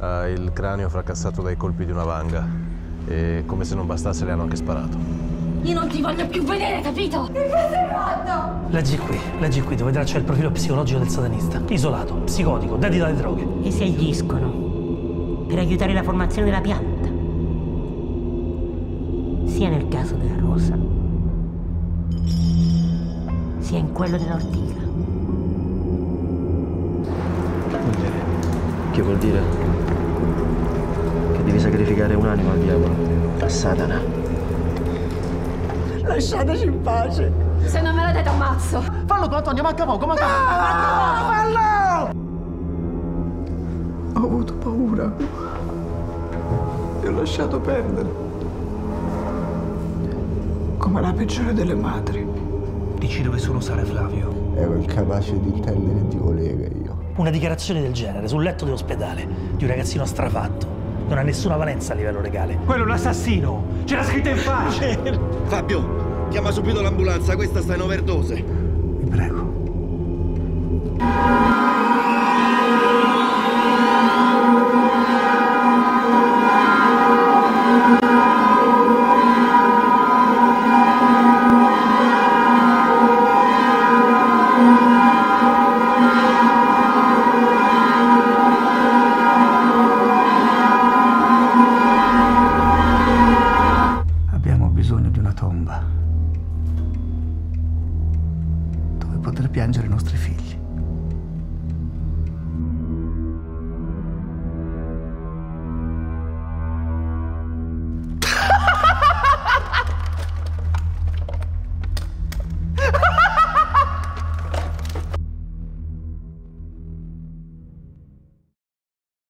Ha il cranio fracassato dai colpi di una vanga e come se non bastasse le hanno anche sparato. Io non ti voglio più vedere, capito? Che cosa hai fatto? Leggi qui dove traccia il profilo psicologico del satanista. Isolato, psicotico, dedito alle droghe. Esauriscono per aiutare la formazione della pianta. Sia nel caso della rosa, sia in quello dell'ortica. Che vuol dire? Che devi sacrificare un'anima al diavolo, a Satana. Lasciateci in pace. Se non me la dai, t'ammazzo. Fallo tu, Antonio, manca poco, manca poco. Fallo! Ho avuto paura. E ho lasciato perdere. Come la peggiore delle madri. Dici dove sono Sara e Flavio? Ero incapace di intendere e di volere io. Una dichiarazione del genere sul letto dell'ospedale di un ragazzino strafatto non ha nessuna valenza a livello legale. Quello è un assassino! C'era scritto in faccia! Fabio, chiama subito l'ambulanza, questa sta in overdose. Vi prego. Abbiamo bisogno di una tomba dove poter piangere i nostri figli.